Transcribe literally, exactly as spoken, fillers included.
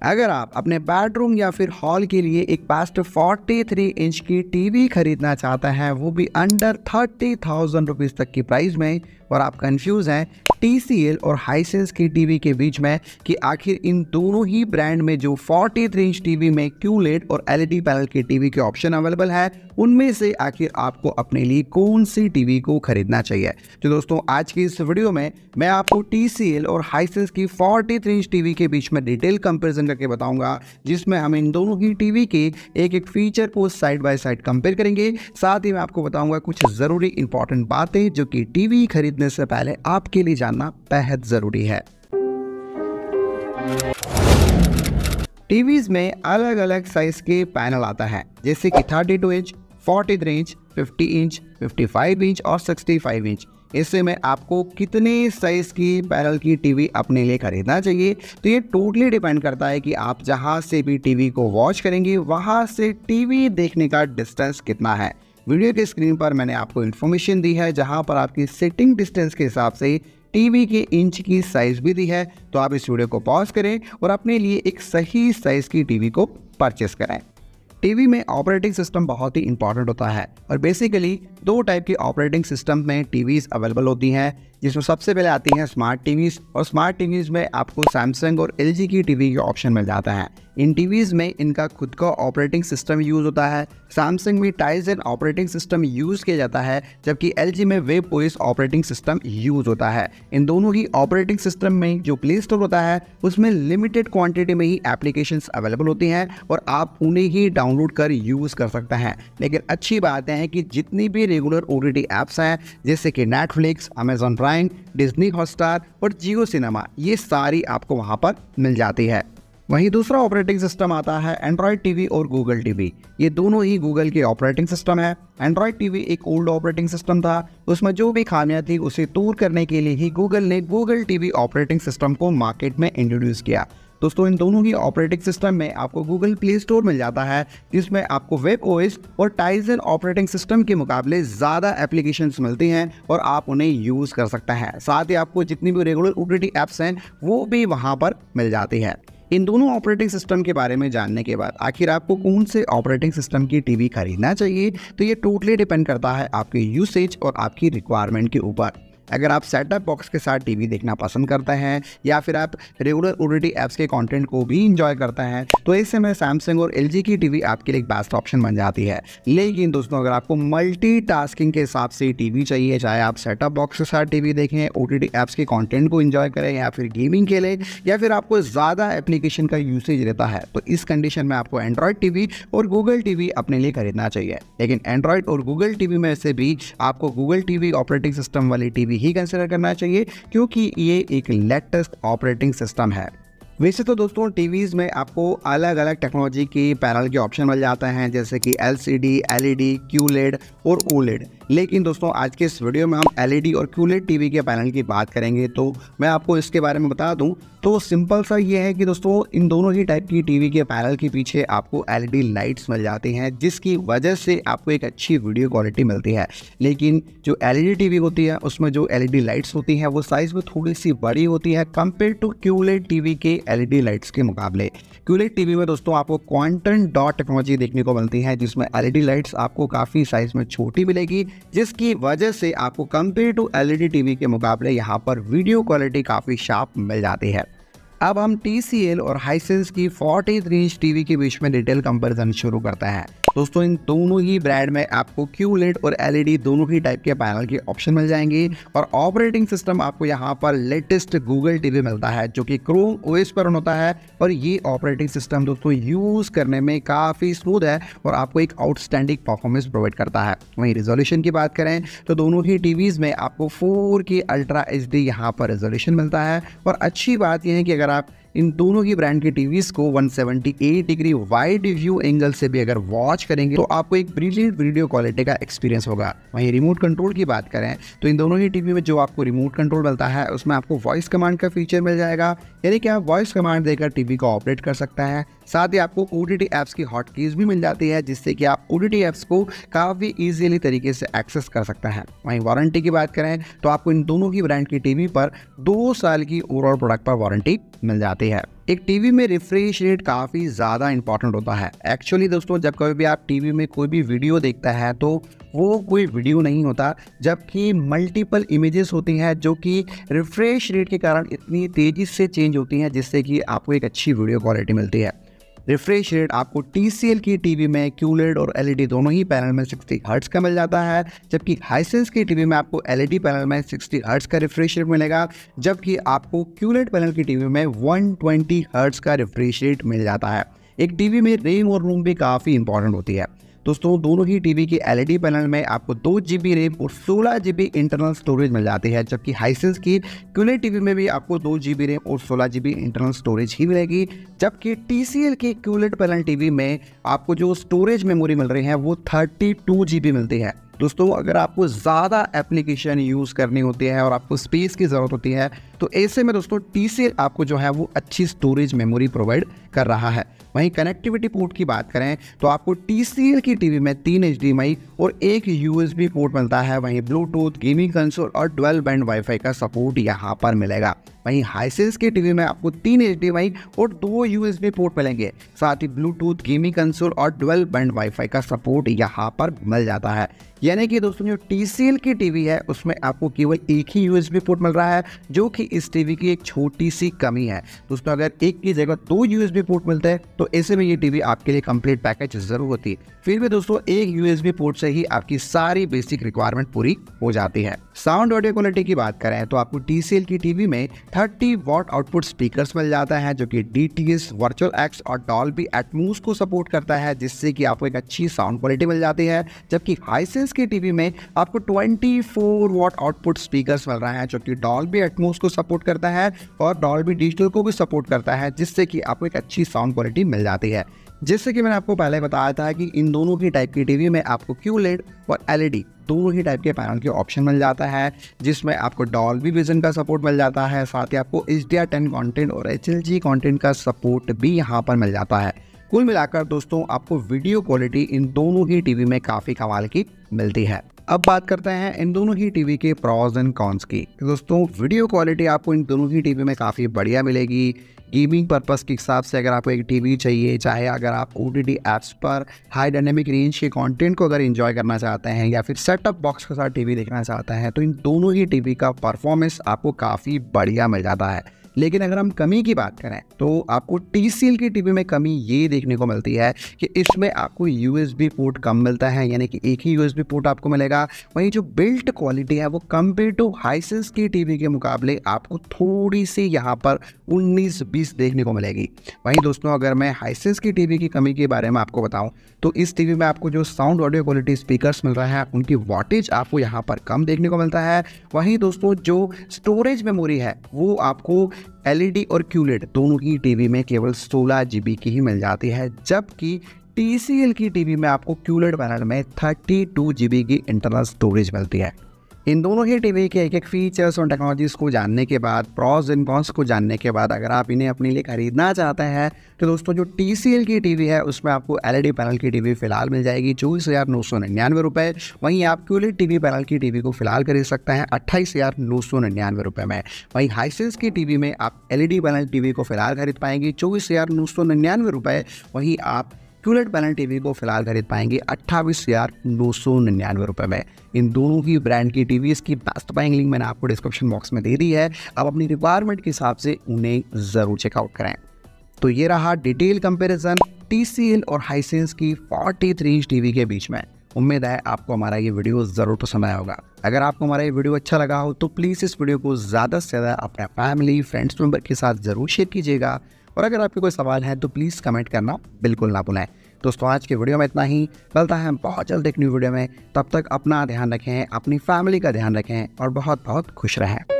अगर आप अपने बेडरूम या फिर हॉल के लिए एक बेस्ट तैंतालीस इंच की टीवी खरीदना चाहते हैं, वो भी अंडर थर्टी थाउजेंड रुपीज़ तक की प्राइस में, और आप कंफ्यूज हैं टी सी एल और हाइसेंस की टीवी के बीच में कि आखिर इन दोनों ही ब्रांड में जो तैंतालीस इंच टीवी में क्यूलेड और एल ई डी पैनल की टीवी के ऑप्शन अवेलेबल है, उनमें से आखिर आपको अपने लिए कौन सी टीवी को खरीदना चाहिए। तो दोस्तों, आज की इस वीडियो में मैं आपको टी सी एल और हाइसेंस की तैंतालीस इंच टीवी के बीच में डिटेल कंपैरिजन करके बताऊंगा, जिसमें हम इन दोनों ही टीवी के एक एक फीचर को साइड बाय साइड कंपेयर करेंगे। साथ ही मैं आपको बताऊंगा कुछ जरूरी इंपॉर्टेंट बातें जो कि टीवी खरीदने से पहले आपके लिए जानना बेहद जरूरी है। टीवीज में अलग अलग साइज के पैनल आता है, जैसे कि बत्तीस इंच, तैंतालीस इंच, पचास इंच, पचपन इंच और पैंसठ इंच। इससे में आपको कितने साइज की पैनल की टीवी अपने लिए खरीदना चाहिए, तो ये टोटली डिपेंड करता है कि आप जहां से भी टीवी को वॉच करेंगे वहां से टीवी देखने का डिस्टेंस कितना है। वीडियो के स्क्रीन पर मैंने आपको इन्फॉर्मेशन दी है, जहां पर आपकी सिटिंग डिस्टेंस के हिसाब से टीवी के इंच की साइज भी दी है। तो आप इस वीडियो को पॉज करें और अपने लिए एक सही साइज की टीवी को परचेस करें। टीवी में ऑपरेटिंग सिस्टम बहुत ही इंपॉर्टेंट होता है, और बेसिकली दो टाइप के ऑपरेटिंग सिस्टम में टीवीज अवेलेबल होती हैं, जिसमें सबसे पहले आती हैं स्मार्ट टीवीज। और स्मार्ट टीवीज में आपको सैमसंग और एल जी की टीवी के ऑप्शन मिल जाता है। इन टीवीज में इनका खुद का ऑपरेटिंग सिस्टम यूज होता है। सैमसंग में टाइजन ऑपरेटिंग सिस्टम यूज किया जाता है, जबकि एल जी में web OS operating system use होता है। इन दोनों ही ऑपरेटिंग सिस्टम में जो प्ले स्टोर होता है उसमें लिमिटेड क्वांटिटी में ही एप्लीकेशंस अवेलेबल होती हैं, और आप उन्हें ही डाउनलोड कर यूज कर सकते हैं। लेकिन अच्छी बात है कि जितनी भी regular O T T apps हैं, जैसे कि Netflix, Amazon Prime, Disney Hotstar और जियो सिनेमा, ये सारी आपको वहां पर मिल जाती है। वहीं दूसरा ऑपरेटिंग सिस्टम आता है एंड्रॉयड टीवी और गूगल टीवी। ये दोनों ही गूगल के ऑपरेटिंग सिस्टम है। एंड्रॉयड टीवी एक ओल्ड ऑपरेटिंग सिस्टम था, उसमें जो भी खामियां थी उसे दूर करने के लिए ही गूगल ने गूगल टीवी ऑपरेटिंग सिस्टम को मार्केट में इंट्रोड्यूस किया। दोस्तों, इन दोनों ही ऑपरेटिंग सिस्टम में आपको गूगल प्ले स्टोर मिल जाता है, जिसमें आपको वेब ओएस और टाइजन ऑपरेटिंग सिस्टम के मुकाबले ज़्यादा एप्लीकेशंस मिलती हैं, और आप उन्हें यूज़ कर सकते हैं। साथ ही आपको जितनी भी regular O T T apps हैं वो भी वहाँ पर मिल जाती है। इन दोनों ऑपरेटिंग सिस्टम के बारे में जानने के बाद आखिर आपको कौन से ऑपरेटिंग सिस्टम की टीवी खरीदना चाहिए, तो ये टोटली डिपेंड करता है आपके यूसेज और आपकी रिक्वायरमेंट के ऊपर। अगर आप सेटअप बॉक्स के साथ टीवी देखना पसंद करते हैं, या फिर आप regular O T T apps के कंटेंट को भी एंजॉय करते हैं, तो ऐसे में सैमसंग और एल जी की टीवी आपके लिए एक बेस्ट ऑप्शन बन जाती है। लेकिन दोस्तों, अगर आपको मल्टीटास्किंग के हिसाब से टीवी चाहिए, चाहे आप सेटअप बॉक्स के साथ टीवी देखें, ओ टी टी एप्स के कंटेंट को एंजॉय करें, या फिर गेमिंग खेलें, या फिर आपको ज़्यादा एप्लीकेशन का यूसेज रहता है, तो इस कंडीशन में आपको एंड्रॉयड टीवी और गूगल टीवी अपने लिए खरीदना चाहिए। लेकिन एंड्रॉयड और गूगल टीवी में से भी आपको गूगल टीवी ऑपरेटिंग सिस्टम वाली टीवी ही कंसिडर करना चाहिए, क्योंकि ये एक लेटेस्ट ऑपरेटिंग सिस्टम है। वैसे तो दोस्तों, टीवीज में आपको अलग अलग टेक्नोलॉजी के पैनल के ऑप्शन मिल जाते हैं, जैसे कि L C D, L E D, QLED और ओलेड। लेकिन दोस्तों, आज के इस वीडियो में हम एल ई डी और क्यूलेड टीवी के पैनल की बात करेंगे, तो मैं आपको इसके बारे में बता दूं तो सिंपल सा ये है कि दोस्तों, इन दोनों ही टाइप की टीवी के पैनल के पीछे आपको एल ई डी लाइट्स मिल जाती हैं, जिसकी वजह से आपको एक अच्छी वीडियो क्वालिटी मिलती है। लेकिन जो एल ई डी टीवी होती है उसमें जो एल ई डी लाइट्स होती हैं वो साइज में थोड़ी सी बड़ी होती है कंपेयर टू क्यूलेड टीवी के एल ई डी लाइट्स के मुकाबले। क्यूलेड टीवी में दोस्तों आपको क्वांटम डॉट टेक्नोलॉजी देखने को मिलती है, जिसमें एल ई डी लाइट्स आपको काफ़ी साइज में छोटी मिलेगी, जिसकी वजह से आपको compare to L E D TV के मुकाबले यहाँ पर वीडियो क्वालिटी काफ़ी शार्प मिल जाती है। अब हम टी सी एल और हाइसेंस की तैंतालीस इंच टीवी के बीच में डिटेल कंपैरिजन शुरू करते हैं। दोस्तों, इन दोनों ही ब्रांड में आपको क्यूलेड और एल ई डी दोनों ही टाइप के पैनल के ऑप्शन मिल जाएंगे, और ऑपरेटिंग सिस्टम आपको यहाँ पर लेटेस्ट गूगल टीवी मिलता है, जो कि क्रोम ओ एस पर होता है। और ये ऑपरेटिंग सिस्टम दोस्तों यूज़ करने में काफ़ी स्मूथ है और आपको एक आउटस्टैंडिंग परफॉर्मेंस प्रोवाइड करता है। वहीं रिजोल्यूशन की बात करें तो दोनों ही टीवीज़ में आपको फोर के अल्ट्रा एच डी यहाँ पर रिजोल्यूशन मिलता है। और अच्छी बात यह है कि अगर आप इन दोनों ही ब्रांड की टीवीज को एक सौ अठहत्तर डिग्री वाइड व्यू एंगल से भी अगर वॉच करेंगे, तो आपको एक ब्रिलियंट वीडियो क्वालिटी का एक्सपीरियंस होगा। वहीं रिमोट कंट्रोल की बात करें तो इन दोनों ही टीवी में जो आपको रिमोट कंट्रोल मिलता है उसमें आपको वॉइस कमांड का फीचर मिल जाएगा, यानी कि आप वॉइस कमांड देकर टीवी को ऑपरेट कर सकते हैं। साथ ही आपको ओ टी टी ऐप्स की हॉट कीज भी मिल जाती है, जिससे कि आप ओ टी टी ऐप्स को काफ़ी इजीली तरीके से एक्सेस कर सकते हैं। वहीं वारंटी की बात करें तो आपको इन दोनों ही ब्रांड की टीवी पर दो साल की ओवरऑल प्रोडक्ट पर वारंटी मिल जाती है। मिलती है। एक टीवी में रिफ्रेश रेट काफ़ी ज़्यादा इंपॉर्टेंट होता है। एक्चुअली दोस्तों, जब कभी भी आप टीवी में कोई भी वीडियो देखता है तो वो कोई वीडियो नहीं होता, जबकि मल्टीपल इमेजेस होती हैं जो कि रिफ्रेश रेट के कारण इतनी तेज़ी से चेंज होती हैं जिससे कि आपको एक अच्छी वीडियो क्वालिटी मिलती है। रिफ्रेश रेट आपको टी सी एल की टीवी में क्यूलेड और एल ई डी दोनों ही पैनल में साठ हर्ट्ज का मिल जाता है, जबकि हाइसेंस की टीवी में आपको एल ई डी पैनल में साठ हर्ट्ज का रिफ्रेश रेट मिलेगा, जबकि आपको क्यूलेड पैनल की टीवी में एक सौ बीस हर्ट्ज का रिफ्रेश रेट मिल जाता है। एक टीवी में रैम और रोम भी काफ़ी इंपॉर्टेंट होती है। दोस्तों, दोनों ही टीवी की एल ई डी पैनल में आपको दो जी बी रैम और सोलह जी बी इंटरनल स्टोरेज मिल जाती है, जबकि हाइसेंस की क्यूलेड टीवी में भी आपको दो जी बी रैम और सोलह जी बी इंटरनल स्टोरेज ही मिलेगी, जबकि टी सी एल की क्यूलेड पैनल टीवी में आपको जो स्टोरेज मेमोरी मिल रही है वो बत्तीस जी बी मिलती है। दोस्तों, अगर आपको ज़्यादा एप्लीकेशन यूज़ करनी होती है और आपको स्पेस की ज़रूरत होती है तो ऐसे में दोस्तों टी सी एल आपको जो है वो अच्छी स्टोरेज मेमोरी प्रोवाइड कर रहा है। वहीं कनेक्टिविटी पोर्ट की बात करें तो आपको टी सी एल की टीवी में तीन एच डी एम आई और एक यू एस बी पोर्ट मिलता है। वहीं ब्लूटूथ, गेमिंग कंसोल और डुअल बैंड वाईफाई का सपोर्ट यहाँ पर मिलेगा। वहीं हाइसेंस की टीवी में आपको तीन एच डी एम आई और दो यू एस बी पोर्ट मिलेंगे, साथ ही ब्लूटूथ, गेमिंग कंसोल और डुअल बैंड वाईफाई का सपोर्ट यहाँ पर मिल जाता है। यानी कि दोस्तों, जो टी सी एल की टीवी है उसमें आपको केवल एक ही यू एस बी पोर्ट मिल रहा है, जो कि इस टीवी की एक छोटी सी कमी है। दोस्तों, अगर एक की जगह दो यू एस बी पोर्ट मिलते हैं तो ऐसे में ये टीवी आपके लिए कंप्लीट पैकेज जरूर होती है। फिर भी दोस्तों, एक यू एस बी पोर्ट से ही आपकी सारी बेसिक रिक्वायरमेंट पूरी हो जाती है। साउंड ऑडियो क्वालिटी की बात करें तो आपको टी सी एल की टीवी में तीस वॉट आउटपुट स्पीकर्स मिल जाता है, जो कि D T S, virtual X और डॉल्बी एटमॉस को सपोर्ट करता है, जिससे कि आपको एक अच्छी साउंड क्वालिटी मिल जाती है। जबकि हाइसेंस की टीवी में आपको चौबीस वॉट आउटपुट स्पीकर्स मिल रहा है, जो कि डॉल्बी एटमॉस को सपोर्ट करता है और डॉल्बी डिजिटल को भी सपोर्ट करता है, जिससे कि आपको एक अच्छी साउंड क्वालिटी मिल जाती है। जैसे कि मैंने आपको पहले बताया था कि इन दोनों की टाइप की टीवी में आपको क्यूलेड और एल ई डी दोनों ही टाइप के पैनल के ऑप्शन मिल जाता है, जिसमें आपको डॉल्बी विजन का सपोर्ट मिल जाता है, साथ ही आपको H D R ten content और एच एल जी कंटेंट का सपोर्ट भी यहाँ पर मिल जाता है। कुल मिलाकर दोस्तों, आपको वीडियो क्वालिटी इन दोनों ही टीवी में काफ़ी कमाल की मिलती है। अब बात करते हैं इन दोनों ही टीवी के प्रॉस एंड कॉन्स की। दोस्तों, वीडियो क्वालिटी आपको इन दोनों ही टीवी में काफ़ी बढ़िया मिलेगी। गेमिंग पर्पस के हिसाब से अगर आपको एक टीवी चाहिए, चाहे अगर आप ओ टी टी ऐप्स पर हाई डायनेमिक रेंज के कंटेंट को अगर एंजॉय करना चाहते हैं या फिर सेटअप बॉक्स के साथ टीवी देखना चाहते हैं, तो इन दोनों ही टीवी का परफॉर्मेंस आपको काफ़ी बढ़िया मिल जाता है। लेकिन अगर हम कमी की बात करें तो आपको टी सी एल की टीवी में कमी ये देखने को मिलती है कि इसमें आपको यू एस बी पोर्ट कम मिलता है, यानी कि एक ही यू एस बी पोर्ट आपको मिलेगा। वहीं जो बिल्ट क्वालिटी है वो कंपेयर टू हाइसेंस की टीवी के मुकाबले आपको थोड़ी सी यहाँ पर उन्नीस बीस देखने को मिलेगी। वहीं दोस्तों, अगर मैं हाइसेंस की टीवी की कमी के बारे में आपको बताऊं तो इस टीवी में आपको जो साउंड ऑडियो क्वालिटी स्पीकर्स मिल रहा है उनकी वॉटेज आपको यहाँ पर कम देखने को मिलता है। वहीं दोस्तों, जो स्टोरेज मेमोरी है वो आपको एल ई डी और क्यूलेड दोनों की टीवी में केवल सोलह जी बी की ही मिल जाती है, जबकि टी सी एल की टीवी में आपको क्यूलेड पैनल में बत्तीस जी बी की इंटरनल स्टोरेज मिलती है। इन दोनों ही टीवी के एक एक फीचर्स और टेक्नोलॉजीज को जानने के बाद, प्रॉस एंड कॉन्स को जानने के बाद अगर आप इन्हें अपने लिए खरीदना चाहते हैं तो दोस्तों, जो टी सी एल की टीवी है उसमें आपको एल ई डी पैनल की टीवी फिलहाल मिल जाएगी चौबीस हज़ार नौ सौ निन्यानवे रुपये। वहीं आप क्यूलेड टीवी पैनल की टीवी को फिलहाल खरीद सकते हैं अट्ठाईस हज़ार नौ सौ निन्यानवे रुपये में। वहीं हाइसेंस की टीवी में आप L E D panel TV को फिलहाल खरीद पाएंगे चौबीस हज़ार नौ सौ निन्यानवे रुपये। वहीं आप क्यूलेड पैनल टीवी को फिलहाल खरीद पाएंगे अट्ठाईस हज़ार नौ सौ निन्यानवे रुपये में। इन दोनों ही ब्रांड की टीवीज़ की बेस्ट बाइंग लिंक मैंने आपको डिस्क्रिप्शन बॉक्स में दे दी है, आप अपनी रिक्वायरमेंट के हिसाब से उन्हें ज़रूर चेकआउट करें। तो ये रहा detail comparison T C L और हाइसेंस की तैंतालीस इंच टीवी के बीच में। उम्मीद है आपको हमारा ये वीडियो ज़रूर पसंद आया होगा। अगर आपको हमारा ये वीडियो अच्छा लगा हो तो प्लीज़ इस वीडियो को ज़्यादा से ज़्यादा अपने फैमिली फ्रेंड्स मेंबर के साथ ज़रूर शेयर कीजिएगा, और अगर आपके कोई सवाल है तो प्लीज़ कमेंट करना बिल्कुल ना भूलें। दोस्तों, आज के वीडियो में इतना ही, मिलता है बहुत जल्द एक न्यू वीडियो में। तब तक अपना ध्यान रखें, अपनी फैमिली का ध्यान रखें और बहुत बहुत खुश रहें।